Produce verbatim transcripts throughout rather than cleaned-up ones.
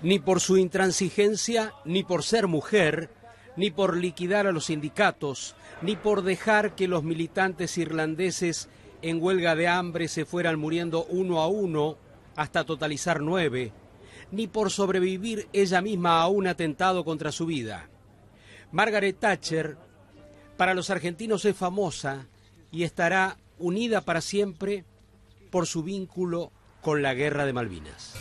ni por su intransigencia, ni por ser mujer, ni por liquidar a los sindicatos, ni por dejar que los militantes irlandeses en huelga de hambre se fueran muriendo uno a uno hasta totalizar nueve, ni por sobrevivir ella misma a un atentado contra su vida. Margaret Thatcher para los argentinos es famosa y estará unida para siempre por su vínculo con la Guerra de Malvinas.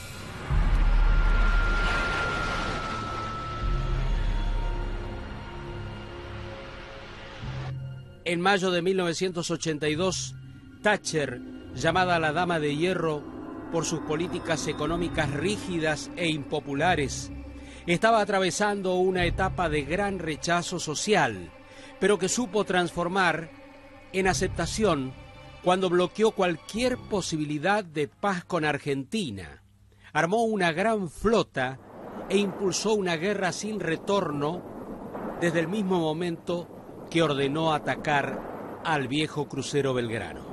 En mayo de mil novecientos ochenta y dos, Thatcher, llamada la Dama de Hierro por sus políticas económicas rígidas e impopulares, estaba atravesando una etapa de gran rechazo social, pero que supo transformar en aceptación cuando bloqueó cualquier posibilidad de paz con Argentina. Armó una gran flota e impulsó una guerra sin retorno desde el mismo momento que ordenó atacar al viejo crucero Belgrano.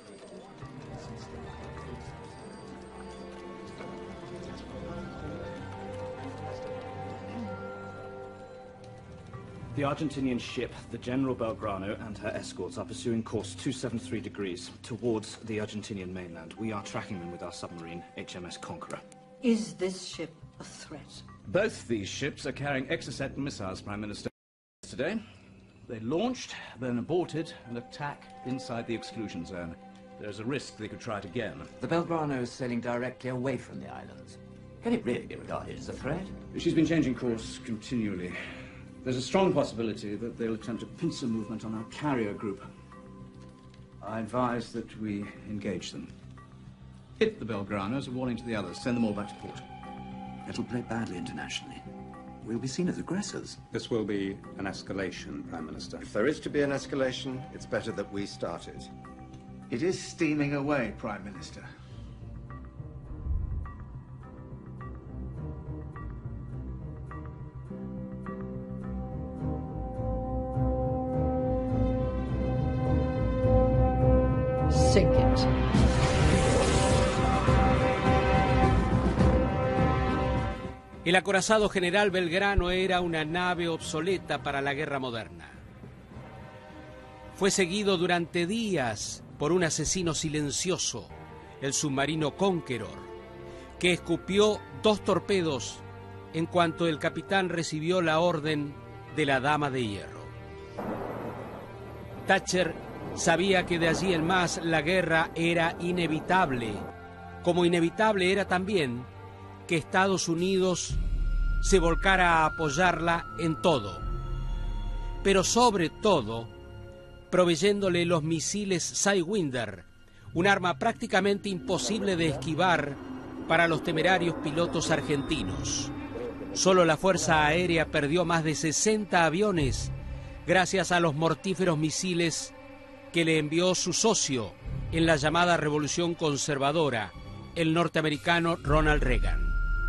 The Argentinian ship, the General Belgrano, and her escorts are pursuing course two seventy-three degrees towards the Argentinian mainland. We are tracking them with our submarine, H M S Conqueror. Is this ship a threat? Both these ships are carrying Exocet missiles, Prime Minister. Today, they launched, then aborted, an attack inside the exclusion zone. There's a risk they could try it again. The Belgrano is sailing directly away from the islands. Can it really be regarded as a threat? She's been changing course continually. There's a strong possibility that they'll attempt a pincer movement on our carrier group. I advise that we engage them. Hit the Belgrano as a warning to the others. Send them all back to port. It'll play badly internationally. We'll be seen as aggressors. This will be an escalation, Prime Minister. If there is to be an escalation, it's better that we start it. It is steaming away, Prime Minister. Sink it. El acorazado General Belgrano era una nave obsoleta para la guerra moderna. Fue seguido durante días por un asesino silencioso, el submarino Conqueror, que escupió dos torpedos en cuanto el capitán recibió la orden de la Dama de Hierro. Thatcher sabía que de allí en más la guerra era inevitable, como inevitable era también que Estados Unidos se volcara a apoyarla en todo, pero sobre todo proveyéndole los misiles Sidewinder, un arma prácticamente imposible de esquivar para los temerarios pilotos argentinos. Solo la Fuerza Aérea perdió más de sesenta aviones gracias a los mortíferos misiles que le envió su socio en la llamada Revolución Conservadora, el norteamericano Ronald Reagan.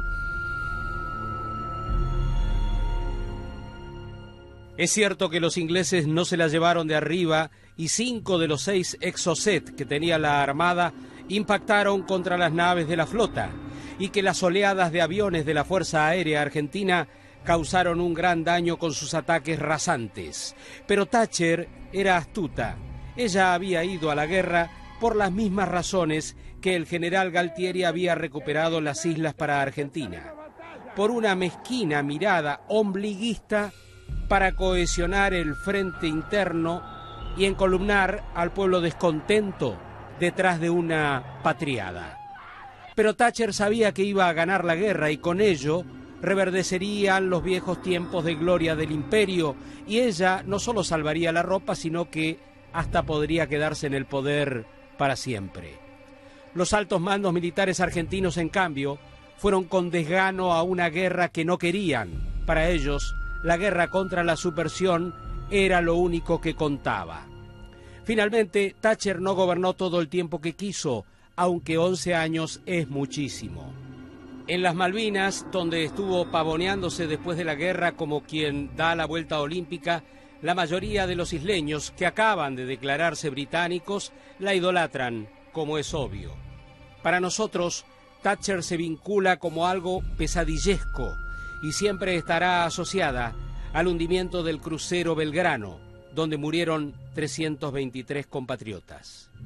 Es cierto que los ingleses no se la llevaron de arriba y cinco de los seis Exocet que tenía la Armada impactaron contra las naves de la flota y que las oleadas de aviones de la Fuerza Aérea Argentina causaron un gran daño con sus ataques rasantes. Pero Thatcher era astuta. Ella había ido a la guerra por las mismas razones que el general Galtieri había recuperado las islas para Argentina, por una mezquina mirada ombliguista para cohesionar el frente interno y encolumnar al pueblo descontento detrás de una patriada. Pero Thatcher sabía que iba a ganar la guerra y con ello reverdecerían los viejos tiempos de gloria del imperio y ella no solo salvaría la ropa, sino que hasta podría quedarse en el poder para siempre. Los altos mandos militares argentinos, en cambio, fueron con desgano a una guerra que no querían. Para ellos, la guerra contra la subversión era lo único que contaba. Finalmente, Thatcher no gobernó todo el tiempo que quiso, aunque once años es muchísimo. En las Malvinas, donde estuvo pavoneándose después de la guerra como quien da la vuelta olímpica, la mayoría de los isleños que acaban de declararse británicos la idolatran, como es obvio. Para nosotros, Thatcher se vincula como algo pesadillesco y siempre estará asociada al hundimiento del crucero Belgrano, donde murieron trescientos veintitrés compatriotas.